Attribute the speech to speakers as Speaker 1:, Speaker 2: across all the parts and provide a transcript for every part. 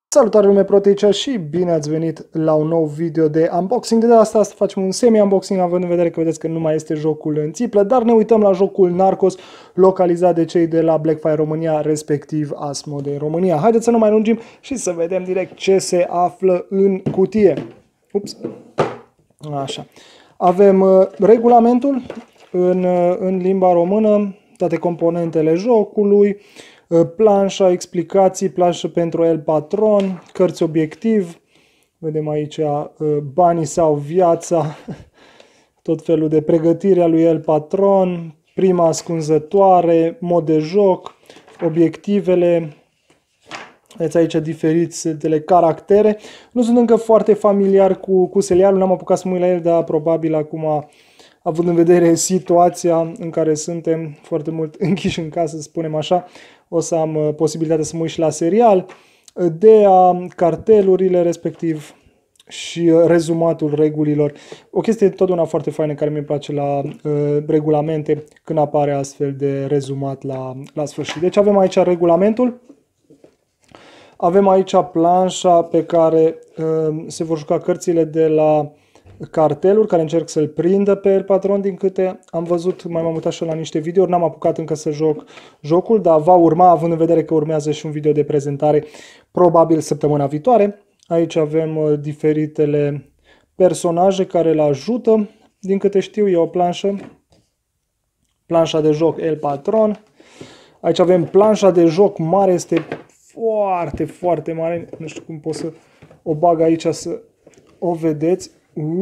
Speaker 1: Salutare lume proteice și bine ați venit la un nou video de unboxing. De data asta facem un semi-unboxing, având în vedere că vedeți că nu mai este jocul în țiplă, dar ne uităm la jocul Narcos, localizat de cei de la Blackfire România, respectiv Asmodee România. Haideți să nu mai lungim și să vedem direct ce se află în cutie. Ups. Așa. Avem regulamentul în limba română, toate componentele jocului, planșa, explicații, planșă pentru El Patron, cărți obiectiv, vedem aici banii sau viața, tot felul de pregătire a lui El Patron, prima ascunzătoare, mod de joc, obiectivele, vedeți aici diferitele caractere. Nu sunt încă foarte familiar cu serialul, n-am apucat să mă uit la el, dar probabil acum, având în vedere situația în care suntem foarte mult închiși în casă, să spunem așa, o să am posibilitatea să mă uit și la serial, DEA, cartelurile respectiv și rezumatul regulilor. O chestie totdeauna foarte faină care mi-e place la regulamente, când apare astfel de rezumat la sfârșit. Deci avem aici regulamentul, avem aici planșa pe care se vor juca cărțile de la carteluri, care încerc să-l prindă pe El Patron, din câte am văzut, m-am uitat și la niște videouri, n-am apucat încă să joc jocul, dar va urma, având în vedere că urmează și un video de prezentare, probabil săptămâna viitoare. Aici avem diferitele personaje care îl ajută, din câte știu, e o planșa de joc El Patron. Aici avem planșa de joc mare, este foarte, foarte mare, nu știu cum pot să o bag aici să o vedeți.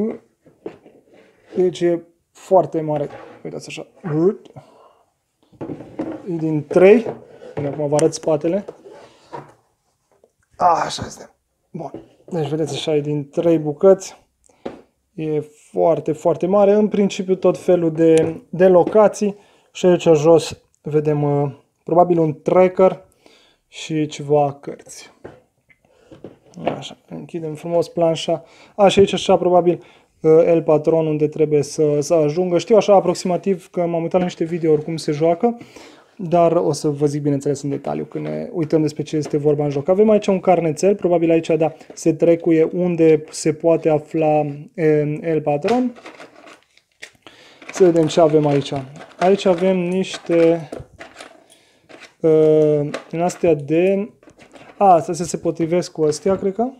Speaker 1: Deci e foarte mare. Uitați așa. E din 3. Acum vă arăt spatele. Așa este. Bun. Deci vedeți așa, e din 3 bucăți. E foarte, foarte mare. În principiu tot felul de locații. Și aici jos vedem probabil un tracker și ceva cărți. Așa, închidem frumos planșa. Și aici așa probabil El Patron unde trebuie să ajungă. Știu așa aproximativ că m-am uitat la niște videouri cum se joacă, dar o să vă zic bineînțeles în detaliu când ne uităm despre ce este vorba în joc. Avem aici un carnețel, probabil aici da, se trecuie unde se poate afla El Patron. Să vedem ce avem aici. Aici avem niște în astea de... Asta se potrivesc cu astea, cred că.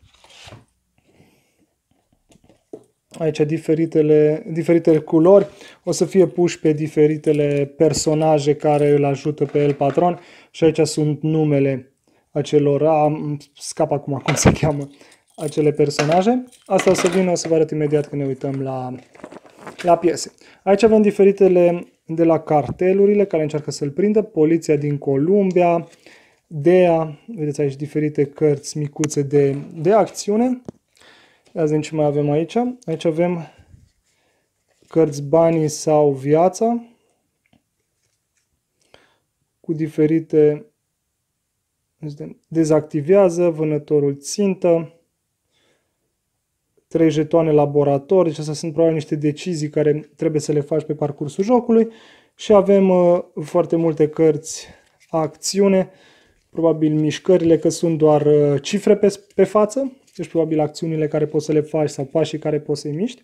Speaker 1: Aici diferitele culori. O să fie puși pe diferitele personaje care îl ajută pe El Patron. Și aici sunt numele acelor... Scap acum cum se cheamă acele personaje. Asta o să vină, o să vă arăt imediat când ne uităm la piese. Aici avem diferitele de la cartelurile care încearcă să-l prindă. Poliția din Columbia, DEA, vedeți aici diferite cărți micuțe de acțiune. Ia zi ce mai avem aici. Aici avem cărți banii sau viața cu diferite, dezactivează, vânătorul țintă, 3 jetoane laborator, deci astea sunt probabil niște decizii care trebuie să le faci pe parcursul jocului și avem foarte multe cărți acțiune, probabil mișcările, că sunt doar cifre pe față, deci probabil acțiunile care poți să le faci sau pașii care poți să-i miști.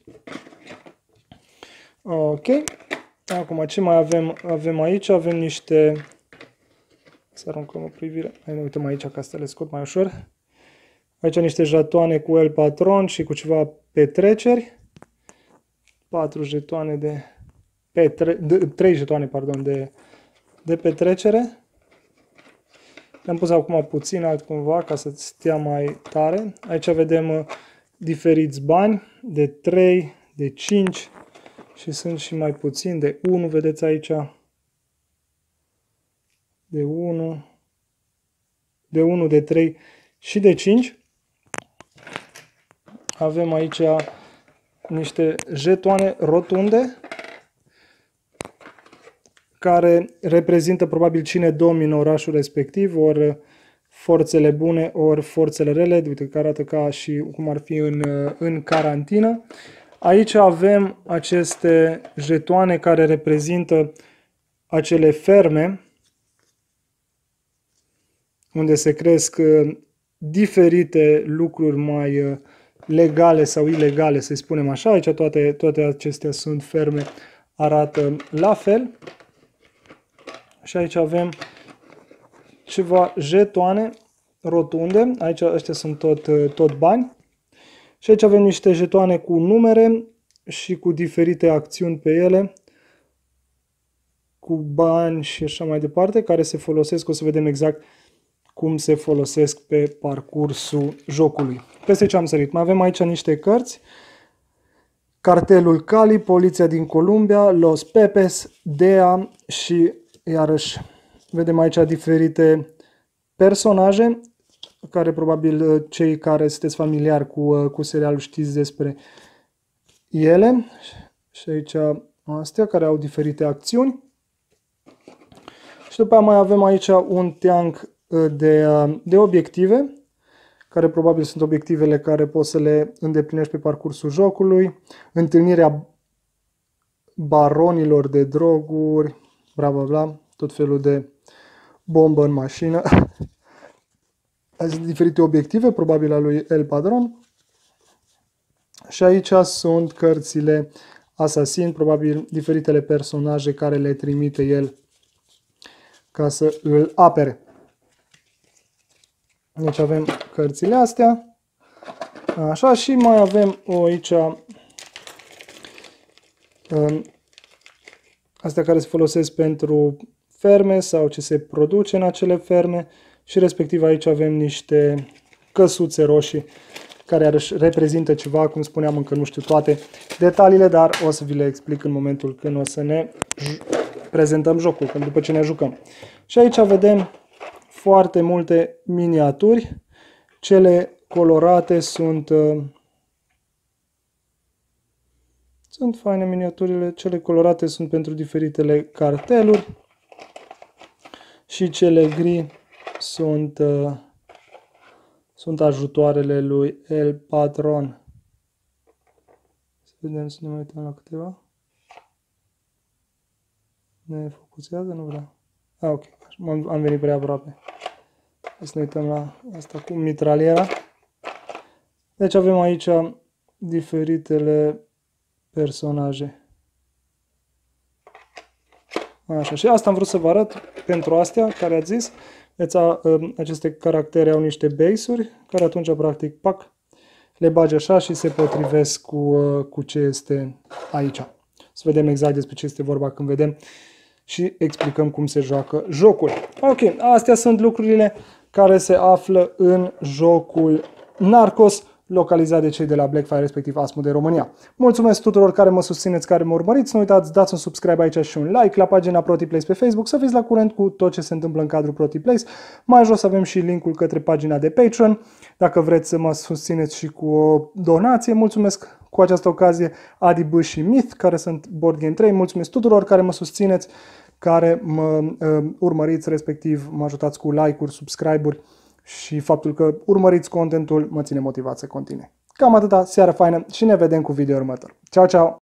Speaker 1: Ok. Acum ce mai avem aici? Avem niște... Să aruncăm o privire. Hai ne uităm aici ca să le scot mai ușor. Aici niște jetoane cu El Patron și cu ceva petreceri. 4 jetoane de... 3 jetoane, pardon, de petrecere. Le-am pus acum puțin altcumva ca să stea mai tare. Aici vedem diferiți bani de 3, de 5 și sunt și mai puțini de 1, vedeți aici. De 1, de 3 și de 5. Avem aici niște jetoane rotunde care reprezintă probabil cine domină orașul respectiv, ori forțele bune, ori forțele rele, uite că arată ca și cum ar fi în carantină. Aici avem aceste jetoane care reprezintă acele ferme unde se cresc diferite lucruri mai legale sau ilegale, să spunem așa. Aici toate acestea sunt ferme, arată la fel. Și aici avem ceva jetoane rotunde. Aici ăștia sunt tot bani. Și aici avem niște jetoane cu numere și cu diferite acțiuni pe ele, cu bani și așa mai departe, care se folosesc. O să vedem exact cum se folosesc pe parcursul jocului. Peste ce am sărit, mai avem aici niște cărți. Cartelul Cali, Poliția din Columbia, Los Pepes, DEA și iarăși vedem aici diferite personaje care probabil cei care sunteți familiari cu serialul știți despre ele. Și aici astea care au diferite acțiuni. Și după aceea mai avem aici un teanc de obiective, care probabil sunt obiectivele care poți să le îndeplinești pe parcursul jocului. Întâlnirea baronilor de droguri, bla bla bla, tot felul de bombă în mașină. Sunt diferite obiective, probabil a lui El Padron. Și aici sunt cărțile Asasin, probabil diferitele personaje care le trimite el ca să îl apere. Deci avem cărțile astea. Așa, și mai avem aici astea care se folosesc pentru ferme sau ce se produce în acele ferme. Și respectiv aici avem niște căsuțe roșii care reprezintă ceva, cum spuneam, încă nu știu toate detaliile, dar o să vi le explic în momentul când o să ne prezentăm jocul, când după ce ne jucăm. Și aici vedem foarte multe miniaturi. Cele colorate sunt faine miniaturile, cele colorate sunt pentru diferitele carteluri și cele gri sunt ajutoarele lui El Patron. Să vedem, să ne mai uităm la câteva. Ne focusează? Nu vreau. Ok, am venit prea aproape. Hai să ne uităm la asta cu mitraliera. Deci avem aici diferitele personaje. Așa, și asta am vrut să vă arăt pentru astea care ați zis. Deci, aceste caractere au niște base-uri care atunci, practic, pac, le bagi așa și se potrivesc cu ce este aici. Să vedem exact despre ce este vorba când vedem și explicăm cum se joacă jocul. Ok, astea sunt lucrurile care se află în jocul Narcos, localizat de cei de la Blackfire, respectiv Asmodee România. Mulțumesc tuturor care mă susțineți, care mă urmăriți. Nu uitați, dați un subscribe aici și un like la pagina ProTPlays pe Facebook, să fiți la curent cu tot ce se întâmplă în cadrul ProTPlays. Mai jos avem și linkul către pagina de Patreon, dacă vreți să mă susțineți și cu o donație. Mulțumesc cu această ocazie Adi B și Myth, care sunt Board Game 3. Mulțumesc tuturor care mă susțineți, care mă urmăriți, respectiv mă ajutați cu like-uri, subscribe-uri și faptul că urmăriți contentul mă ține motivat să continui. Cam atâta, seară faină și ne vedem cu video următor. Ciao, ciao!